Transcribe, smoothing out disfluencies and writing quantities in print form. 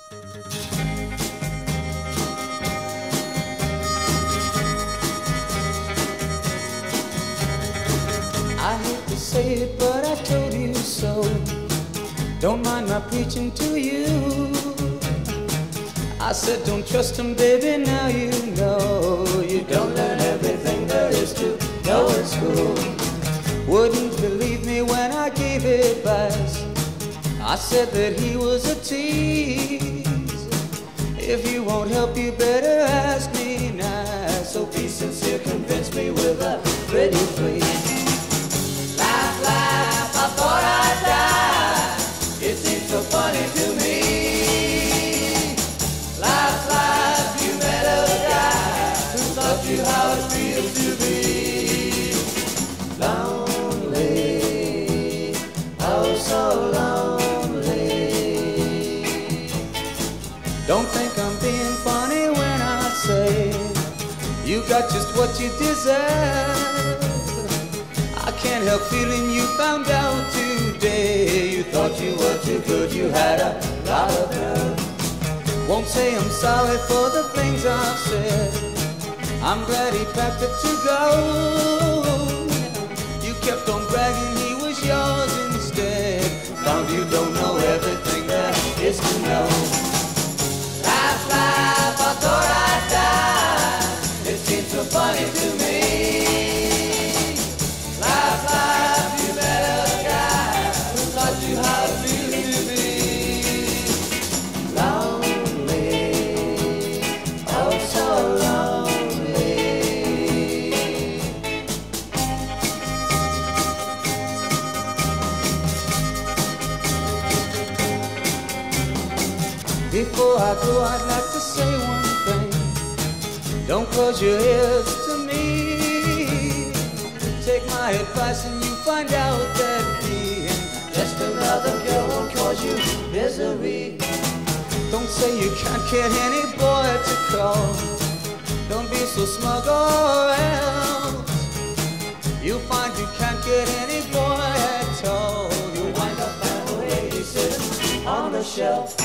I hate to say it, but I told you so. Don't mind my preaching to you. I said don't trust him, baby, now you know. You don't learn everything there is to know in school. Wouldn't believe me when I gave advice. I said that he was a tease. If you won't help, you better ask me nice. So be sincere, convince me with a pretty please. Laugh, laugh, I thought I'd die. It seems so funny to me. Laugh, laugh, you met a guy who taught you how it feels to be lonely, oh so lonely. Don't think I'm being funny when I say you got just what you deserve. I can't help feeling you found out today. You thought you were too good, you had a lot of nerve. Won't say I'm sorry for the things I've said. I'm glad he packed it to go. You kept on bragging he was yours instead. Found you don't know everything there is to know. Laugh, laugh, I thought I'd die. It seems so funny to me. Laugh, laugh, you met a guy who taught you how to feel to be lonely, oh so lonely. Before I go, I'd like to say one thing. Don't close your ears to me. Take my advice and you find out that being just another girl won't cause you misery. Don't say you can't get any boy to call. Don't be so smug or else you'll find you can't get any boy at all. You'll wind up that lady sitting on the shelf.